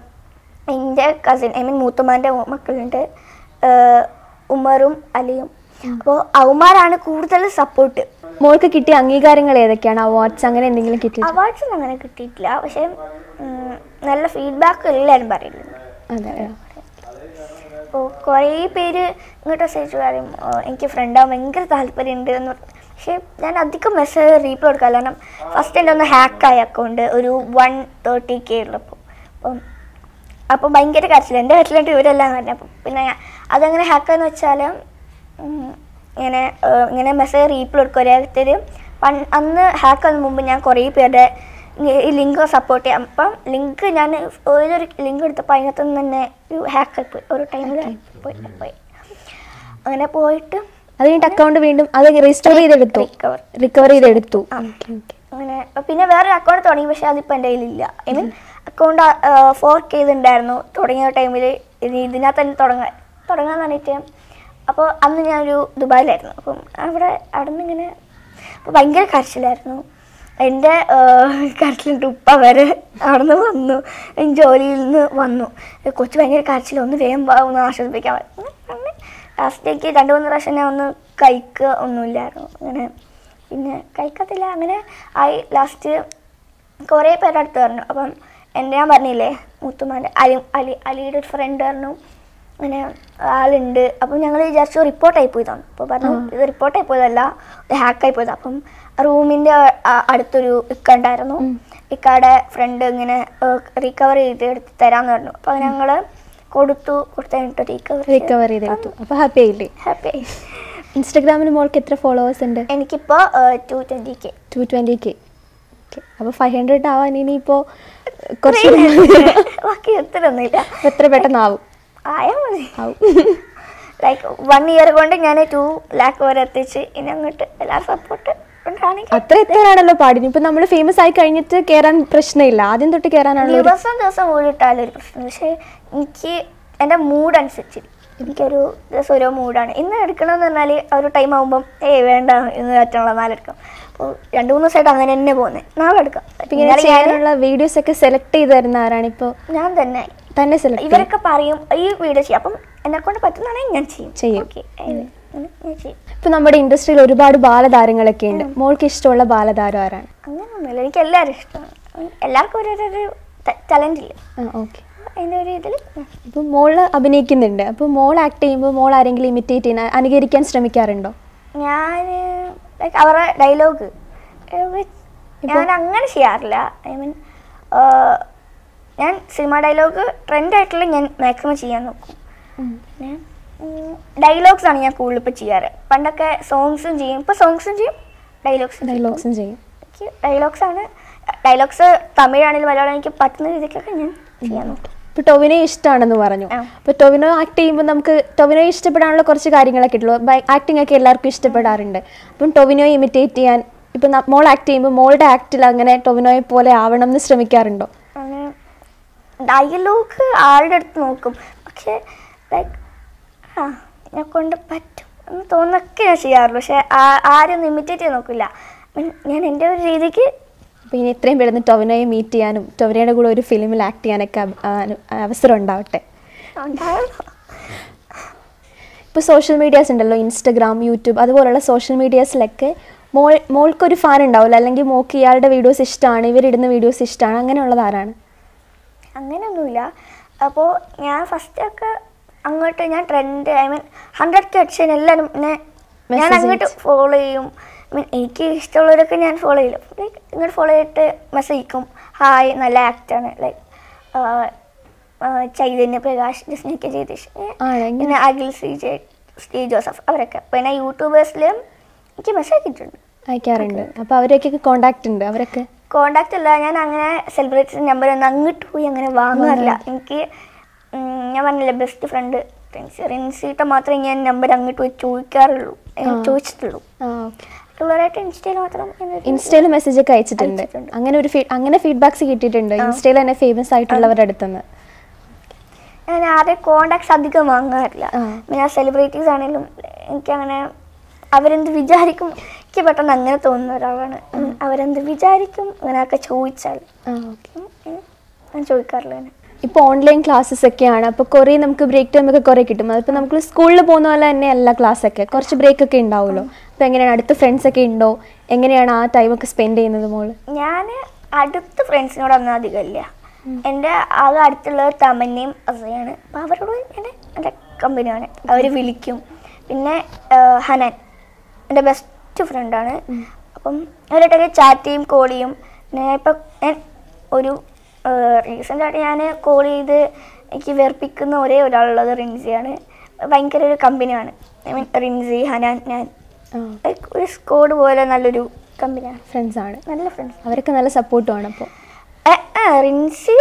എൻ്റെ കസിൻ ഐ മീൻ മൂത്തമ്മാൻ്റെ മക്കളുണ്ട്, ഉമറും അലിയും. അപ്പോൾ അവന്മാരാണ് കൂടുതൽ സപ്പോർട്ട്. മോൾക്ക് കിട്ടിയ അംഗീകാരങ്ങൾ ഏതൊക്കെയാണ്? അവാർഡ്സ് അങ്ങനെ എന്തെങ്കിലും കിട്ടിയ? അവാർഡ്സ് ഒന്നും അങ്ങനെ കിട്ടിയിട്ടില്ല, പക്ഷേ നല്ല ഫീഡ്ബാക്ക് എല്ലാവരും പറയുന്നുണ്ട്. അതെ, അപ്പോൾ കുറേ പേര് ഇങ്ങോട്ട് മെസ്സേജ് പറയും എനിക്ക് ഫ്രണ്ടാവാൻ ഭയങ്കര താല്പര്യമുണ്ട് എന്ന് പറഞ്ഞു. പക്ഷേ ഞാൻ അധികം മെസ്സേജ് റീപ്ലൈ കൊടുക്കാം. കാരണം ഫസ്റ്റ് എൻ്റെ ഒന്ന് ഹാക്കായ അക്കൗണ്ട് ഒരു വൺ തേർട്ടി കെ ഉള്ളപ്പോൾ. അപ്പം അപ്പോൾ ഭയങ്കര കരച്ചില്ല, എൻ്റെ കരച്ചിലായിട്ട് ഇവരെല്ലാം പറഞ്ഞു. അപ്പം പിന്നെ അതങ്ങനെ ഹാക്കാന്ന് വെച്ചാൽ ഇങ്ങനെ ഇങ്ങനെ മെസ്സേജ് റീപ്ലൈ കൊടുക്കും ഓരോരുത്തർ. പൺ അന്ന് ഹാക്കാന് മുമ്പ് ഞാൻ കുറേ പേരുടെ ഈ ലിങ്ക് സപ്പോർട്ട് ചെയ്യാം. അപ്പം ലിങ്ക് ഞാൻ ഏതൊരു ലിങ്ക് എടുത്തപ്പോൾ അതിനകത്തുനിന്ന് തന്നെ ഒരു ഹാക്കായി പോയി, ഒരു ടൈമിൽ പോയി പോയി അങ്ങനെ പോയിട്ട് അത് കഴിഞ്ഞിട്ട് അക്കൗണ്ട് വീണ്ടും അത് റീസ്റ്റോർ ചെയ്തെടുത്തു, റിക്കവർ റിക്കവർ ചെയ്തെടുത്തു. അങ്ങനെ പിന്നെ വേറൊരു അക്കൗണ്ട് തുടങ്ങി, പക്ഷെ അതിപ്പോൾ എൻ്റെ കയ്യിലില്ല. I mean account four K ഇതുണ്ടായിരുന്നു തുടങ്ങിയ ടൈമിൽ. ഇതിനകത്ത് തന്നെ തുടങ്ങാൻ തുടങ്ങാൻ പറഞ്ഞിട്ട് അപ്പോൾ അന്ന് ഞാനൊരു ദുബായിലായിരുന്നു. അപ്പം അവിടെ അവിടെ നിന്ന് ഇങ്ങനെ അപ്പോൾ ഭയങ്കര കരച്ചിലായിരുന്നു. എൻ്റെ കരച്ചിലിട്ട് ഉപ്പ വരെ അവിടെ നിന്ന് വന്നു, ജോലിയിൽ നിന്ന് വന്നു. കൊച്ചു ഭയങ്കര കരച്ചിൽ, ഒന്ന് വേഗം ഒന്ന് ആശ്വസിപ്പിക്കാൻ പറ്റും. ലാസ്റ്റേക്ക് രണ്ട് മൂന്ന് പ്രാവശ്യം ഞാൻ ഒന്ന് കഴിക്കുക ഒന്നുമില്ലായിരുന്നു. അങ്ങനെ പിന്നെ കഴിക്കത്തില്ല, അങ്ങനെ ആയി. ലാസ്റ്റ് കുറേ പേരുടെ അടുത്ത് പറഞ്ഞു. അപ്പം എൻ്റെ ഞാൻ പറഞ്ഞില്ലേ മുത്തുമാൻ്റെ അലി അലി അലിയുടെ ഒരു ഫ്രണ്ട് പറഞ്ഞു അങ്ങനെ ആളുണ്ട്. അപ്പം ഞങ്ങൾ വിചാരിച്ചു റിപ്പോർട്ടായി പോയതാണ്. അപ്പോൾ പറഞ്ഞു ഇത് റിപ്പോർട്ടായി പോയതല്ല, ഇത് ഹാക്കായി പോയതാണ്. അപ്പം റൂമിൻ്റെ അടുത്തൊരു ഇക്ക ഉണ്ടായിരുന്നു, ഇക്കയുടെ ഫ്രണ്ട് ഇങ്ങനെ റിക്കവർ ചെയ്ത് എടുത്ത് തരാമെന്ന് പറഞ്ഞു. അപ്പോൾ ഞങ്ങൾ കൊടുത്തു കൊടുത്തു കഴിഞ്ഞിട്ട് റിക്കവർ റിക്കവർ ചെയ്തെടുത്തു. അപ്പോൾ ഹാപ്പി ആയില്ലേ? ഹാപ്പി ആയി. ഇൻസ്റ്റാഗ്രാമിൽ മോൾക്ക് എത്ര ഫോളോവേഴ്സ് ഉണ്ട്? എനിക്കിപ്പോൾ two twenty K two twenty K അപ്പോൾ ഫൈവ് ഹൺഡ്രഡ് ആവാൻ ഇനിയിപ്പോൾ കുറച്ച് ബാക്കി എത്രയൊന്നുമില്ല, എത്ര പെട്ടെന്നാവും? ആയാൽ മതി, ആവും. ലൈക്ക് വൺ ഇയർ കൊണ്ട് ഞാൻ ടു ലാക്ക് വരെ എത്തിച്ച് ഇനി അങ്ങോട്ട് എല്ലാ സപ്പോർട്ട് ഉണ്ട്. ആണെങ്കിൽ അത്ര എത്താനാണല്ലോ പാടിന്. ഇപ്പൊ നമ്മൾ ഫേമസ് ആയി കഴിഞ്ഞിട്ട് കയറാൻ പ്രശ്നമില്ല, ആദ്യം തൊട്ട് കയറാനാണല്ലോ. ദിവസം ദിവസം ഓടിയിട്ടാലും ഒരു പ്രശ്നം. പക്ഷേ എനിക്ക് എൻ്റെ മൂഡ് അനുസരിച്ച് എനിക്കൊരു ദിവസം ഓരോ മൂഡാണ്. ഇന്ന് എടുക്കണമെന്ന് പറഞ്ഞാൽ ആ ഒരു ടൈം ആകുമ്പം ഏയ് വേണ്ട ഇന്ന് പറ്റുള്ള നാളെ എടുക്കാം. അപ്പോൾ രണ്ട് മൂന്ന് ദിവസമായിട്ട് അങ്ങനെ തന്നെ പോകുന്നത്. നാളെ എടുക്കാം. ഇങ്ങനെ ചെയ്യാനുള്ള വീഡിയോസ് ഒക്കെ സെലക്ട് ചെയ്ത് തരുന്ന ആരാണ് ഇപ്പോൾ? ഞാൻ തന്നെ തന്നെ സെലക്ട്. ഇവരൊക്കെ പറയും ഈ വീഡിയോ ചെയ്യും, അപ്പം എന്നെ കൊണ്ട് പറ്റുന്നതാണെങ്കിൽ ഞാൻ ചെയ്യും ചെയ്യും ഓക്കെ. ഇപ്പൊ നമ്മുടെ ഇൻഡസ്ട്രിയിൽ ഒരുപാട് ബാലതാരങ്ങളൊക്കെ ഉണ്ട്. മോൾക്ക് ഇഷ്ടമുള്ള ബാലതാരം ആരാണ്? അങ്ങനെയൊന്നുമില്ല, എനിക്ക് എല്ലാവരും ഇഷ്ടമാണ്. എല്ലാവർക്കും ഓരോരോ ടാലന്റ് ഇല്ല. ഓക്കെ. അതിൻ്റെ ഒരു ഇതിൽ ഇപ്പൊ മോള് അഭിനയിക്കുന്നുണ്ട്. അപ്പൊ മോൾ ആക്ട് ചെയ്യുമ്പോൾ മോൾ ആരെങ്കിലും ഇമിറ്റേറ്റ് ചെയ്യാൻ അനുകരിക്കാൻ ശ്രമിക്കാറുണ്ടോ? ഞാൻ ലൈക്ക് അവരുടെ ഡയലോഗ് ഞാൻ അങ്ങനെ ചെയ്യാറില്ല. ഐ മീൻ ഞാൻ സിനിമ ഡയലോഗ് ട്രെൻഡായിട്ടുള്ള ഞാൻ മാക്സിമം ചെയ്യാൻ നോക്കും. പിന്നെ ഡയലോഗ്സ് ആണ് ഞാൻ കൂടുതൽ ഇപ്പോൾ ചെയ്യാറ്. പണ്ടൊക്കെ സോങ്സും ചെയ്യും, ഇപ്പോൾ സോങ്സും ചെയ്യും, ഡയലോഗ്സും ഡയലോഗ്സും ചെയ്യും. എനിക്ക് ഡയലോഗ്സ് ആണ്. ഡയലോഗ്സ് തമിഴാണെങ്കിലും മലയാളം എനിക്ക് പറ്റുന്ന രീതിക്കൊക്കെ ഞാൻ ചെയ്യാൻ നോക്കും. ഇപ്പോൾ ടൊവിനോ ഇഷ്ടമാണെന്ന് പറഞ്ഞു. അപ്പോൾ ടൊവിനോ ആക്ട് ചെയ്യുമ്പോൾ നമുക്ക് ടൊവിനോ ഇഷ്ടപ്പെടാനുള്ള കുറച്ച് കാര്യങ്ങളൊക്കെ ഉള്ളൂ. ആക്ടിങ് ഒക്കെ എല്ലാവർക്കും ഇഷ്ടപ്പെടാറുണ്ട്. അപ്പം ടൊവിനോ ഇമിറ്റേറ്റ് ചെയ്യാൻ ഇപ്പം മോൾ ആക്ട് ചെയ്യുമ്പോൾ മോളുടെ ആക്ടിൽ അങ്ങനെ ടൊവിനോയെ പോലെ ആവണം എന്ന് ശ്രമിക്കാറുണ്ടോ? ഡയലോഗ് ആളുടെ അടുത്ത് നോക്കും, പക്ഷേ ലൈക്ക് ആ എന്നെ കൊണ്ട് പറ്റും എന്ന് തോന്നൊക്കെ ഞാൻ ചെയ്യാറുള്ളൂ. പക്ഷേ ആരും ഇമിറ്റേറ്റ് ചെയ്യാൻ നോക്കില്ല. ഞാൻ എൻ്റെ ഒരു രീതിക്ക്. അപ്പോൾ ഇനി എത്രയും പെട്ടെന്ന് ടൊവിനോയെ മീറ്റ് ചെയ്യാനും ടൊവിനോയുടെ കൂടെ ഒരു ഫിലിമിൽ ആക്ട് ചെയ്യാനൊക്കെ അവസരം ഉണ്ടാവട്ടെ. ഇപ്പോൾ സോഷ്യൽ മീഡിയാസ് ഉണ്ടല്ലോ, ഇൻസ്റ്റഗ്രാം, യൂട്യൂബ്, അതുപോലുള്ള സോഷ്യൽ മീഡിയാസിലൊക്കെ മോൾ മോൾക്കൊരു ഫാൻ ഉണ്ടാവില്ല, അല്ലെങ്കിൽ മോൾക്ക് ഇയാളുടെ വീഡിയോസ് ഇഷ്ടമാണ്, ഇവരിടുന്ന വീഡിയോസ് ഇഷ്ടമാണ്, അങ്ങനെയുള്ളത് ആരാണ്? അങ്ങനെയൊന്നുമില്ല. അപ്പോൾ ഞാൻ ഫസ്റ്റൊക്കെ അങ്ങോട്ട് ഞാൻ trend I mean hundred K അടിച്ചാൽ എല്ലാവരും എന്നെ ഞാൻ അങ്ങോട്ട് ഫോളോ ചെയ്യും. ഐ മീൻ എനിക്ക് ഇഷ്ടമുള്ളവരൊക്കെ ഞാൻ ഫോളോ ചെയ്യില്ല. ലൈക്ക് ഇങ്ങോട്ട് ഫോളോ ചെയ്തിട്ട് മെസ്സേജ് അയക്കും, ഹായ് നല്ല ആക്ടാണ്, ലൈക്ക് ചൈതന്യ പ്രകാശ്, ജസ്നിക്ക ജയതീഷ്, പിന്നെ Akhil C J, Steve Joseph, അവരൊക്കെ. പിന്നെ യൂട്യൂബേഴ്സിലും എനിക്ക് മെസ്സേജ് അയച്ചിട്ടുണ്ട്, അയക്കാറുണ്ട്. അപ്പോൾ അവരൊക്കെ കോണ്ടാക്ട് ഉണ്ട്? അവരൊക്കെ കോണ്ടാക്ട് അല്ല, ഞാൻ അങ്ങനെ സെലിബ്രിറ്റി നമ്പർ ഒന്നും അങ്ങോട്ട് പോയി അങ്ങനെ വാങ്ങാറില്ല. എനിക്ക് ഞാൻ പറഞ്ഞില്ല ബെസ്റ്റ് ഫ്രണ്ട് റിൻസി റിൻസിയുടെ മാത്രമേ ഞാൻ നമ്പർ അങ്ങോട്ട് പോയി ചോദിക്കാറുള്ളൂ, ചോദിച്ചിട്ടുള്ളൂ. റെഗുലറായിട്ട് ഇൻസ്റ്റയിൽ മാത്രം ഇൻസ്റ്റയിൽ മെസ്സേജ് ഒക്കെ അയച്ചിട്ടുണ്ട്. അങ്ങനെ ഒരു അങ്ങനെ ഫീഡ്ബാക്സ് കിട്ടിയിട്ടുണ്ട് ഇൻസ്റ്റയിൽ തന്നെ ഫേമസ് ആയിട്ടുള്ളവരുടെ അടുത്തുനിന്ന്. ഞാൻ ആദ്യം കോണ്ടാക്ട്സ് അധികം വാങ്ങാറില്ല. പിന്നെ സെലിബ്രിറ്റീസ് ആണെങ്കിലും എനിക്കങ്ങനെ അവരെന്ത് വിചാരിക്കും, എനിക്ക് പെട്ടെന്ന് അങ്ങനെ തോന്നുന്ന ഒരാളാണ്. അവരെന്ത് വിചാരിക്കും അങ്ങനെയൊക്കെ ചോദിച്ചാൽ ഞാൻ ചോദിക്കാറില്ല. ഇപ്പോൾ ഓൺലൈൻ ക്ലാസ്സസ് ഒക്കെയാണ്, അപ്പോൾ കുറേ നമുക്ക് ബ്രേക്ക് ടൈം ഒക്കെ കുറേ കിട്ടും. അതിപ്പോൾ നമുക്ക് സ്കൂളിൽ പോകുന്ന പോലെ തന്നെ എല്ലാ ക്ലാസ്സൊക്കെ കുറച്ച് ബ്രേക്ക് ഒക്കെ ഉണ്ടാവുമല്ലോ. അപ്പോൾ എങ്ങനെയാണ്, അടുത്ത ഫ്രണ്ട്സ് ഒക്കെ ഉണ്ടോ? എങ്ങനെയാണ് ആ ടൈമൊക്കെ സ്പെൻഡ് ചെയ്യുന്നത് മോള്? ഞാൻ അടുത്ത ഫ്രണ്ട്സിനോടൊന്നും അധികം ഇല്ല. എൻ്റെ ആകെ അടുത്തുള്ളത് തമന്നയും അസയാണ്. അപ്പോൾ അവരോട് ഞാൻ എൻ്റെ കമ്പനിയാണ്, അവർ വിളിക്കും. പിന്നെ ഹനൻ എൻ്റെ ബെസ്റ്റ് ഫ്രണ്ടാണ്. അപ്പം അവരായിട്ടൊക്കെ ചാറ്റ് ചെയ്യും, കോൾ ചെയ്യും. പിന്നെ ഇപ്പം ഞാൻ ഒരു റീസെൻ്റായിട്ട് ഞാൻ കോൾ ചെയ്ത് എനിക്ക് വെറുപ്പിക്കുന്ന ഒരേ ഒരാളുള്ളത് റിൻസിയാണ്. ഭയങ്കര ഒരു കമ്പനിയാണ്. ഐ മീൻ റിൻസി, ഹനാൻ, ഞാൻ ഒരു സ്കോഡ് പോലെ നല്ലൊരു കമ്പനിയാണ്. ഫ്രണ്ട്സാണ്, നല്ല ഫ്രണ്ട്സ്. അവരൊക്കെ നല്ല സപ്പോർട്ടുമാണ്. അപ്പോൾ റിൻസി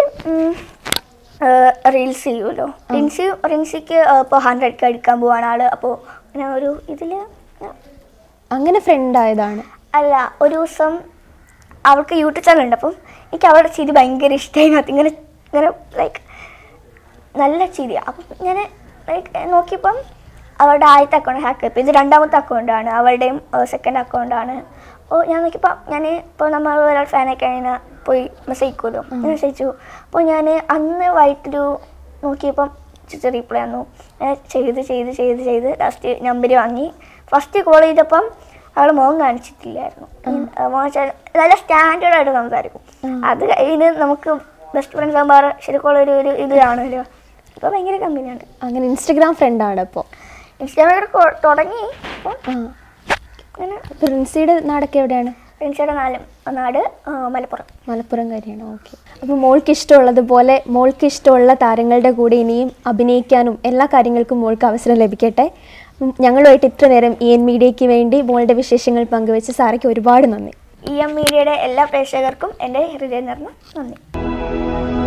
റീൽസ് ചെയ്യുമല്ലോ. റിൻസി റിൻസിക്ക് ഇപ്പോൾ ഹൺഡ്രഡ് കെ എടുക്കാൻ പോവാണ് ആള്. അപ്പോൾ അങ്ങനെ ഒരു ഇതിൽ അങ്ങനെ ഫ്രണ്ട് ആയതാണ്. അല്ല, ഒരു ദിവസം അവൾക്ക് യൂട്യൂബ് ചാനൽ ഉണ്ട്. അപ്പം എനിക്ക് അവളുടെ ചിരി ഭയങ്കര ഇഷ്ടമായി. അതിങ്ങനെ ഇങ്ങനെ ലൈക്ക് നല്ല ചിരിയാണ്. അപ്പം ഞാൻ ലൈക്ക് നോക്കിയപ്പം അവളുടെ ആദ്യത്തെ അക്കൗണ്ട് ഹാക്ക് ആയിപ്പോൾ. ഇത് രണ്ടാമത്തെ അക്കൗണ്ടാണ്, അവളുടെയും സെക്കൻഡ് അക്കൗണ്ടാണ്. അപ്പോൾ ഞാൻ നോക്കിയപ്പോൾ ഞാൻ ഇപ്പോൾ നമ്മൾ ഒരാൾ ഫാനൊക്കെ കഴിഞ്ഞാൽ പോയി മെസ്സേജ് അയക്കുമല്ലോ, ഞാൻ മെസ്സേജ് അയച്ചു. അപ്പോൾ ഞാൻ അന്ന് വൈകിട്ടൊരു നോക്കിയപ്പം ചിത്ര റീപ്ലൈ വന്നു. ഞാൻ ചെയ്ത് ചെയ്ത് ചെയ്ത് ചെയ്ത് ലാസ്റ്റ് നമ്പർ വാങ്ങി. ഫസ്റ്റ് കോൾ ചെയ്തപ്പം അവൾ മുഖം കാണിച്ചിട്ടില്ലായിരുന്നു. നല്ല സ്റ്റാൻഡേർഡ് ആയിട്ട് സംസാരിക്കും. അത് കഴിഞ്ഞ് നമുക്ക് ബെസ്റ്റ് ഫ്രണ്ട്സ് ആകുമ്പോൾ ശരിക്കുള്ള ഒരു ഒരു ഇതാണല്ലോ. ഇപ്പോൾ ഭയങ്കര കമ്പനിയാണ്. അങ്ങനെ ഇൻസ്റ്റഗ്രാം ഫ്രണ്ടാണ്. അപ്പോൾ ഇൻസ്റ്റാഗ്രാം തുടങ്ങി. അങ്ങനെ റിൻസിയുടെ നാടൊക്കെ എവിടെയാണ്? റിൻസിയുടെ നാലും നാട് മലപ്പുറം. മലപ്പുറം കാര്യമാണോ? ഓക്കെ. അപ്പോൾ മോൾക്ക് ഇഷ്ടമുള്ളതുപോലെ മോൾക്ക് ഇഷ്ടമുള്ള താരങ്ങളുടെ കൂടെ ഇനിയും അഭിനയിക്കാനും എല്ലാ കാര്യങ്ങൾക്കും മോൾക്ക് അവസരം ലഭിക്കട്ടെ. ഞങ്ങളുമായിട്ട് ഇത്ര നേരം ഇ എൻ മീഡിയയ്ക്ക് വേണ്ടി മോളുടെ വിശേഷങ്ങൾ പങ്കുവെച്ച് സാറയ്ക്ക് ഒരുപാട് നന്ദി. ഇ എം മീഡിയയുടെ എല്ലാ പ്രേക്ഷകർക്കും എൻ്റെ ഹൃദയം നിറഞ്ഞ നന്ദി.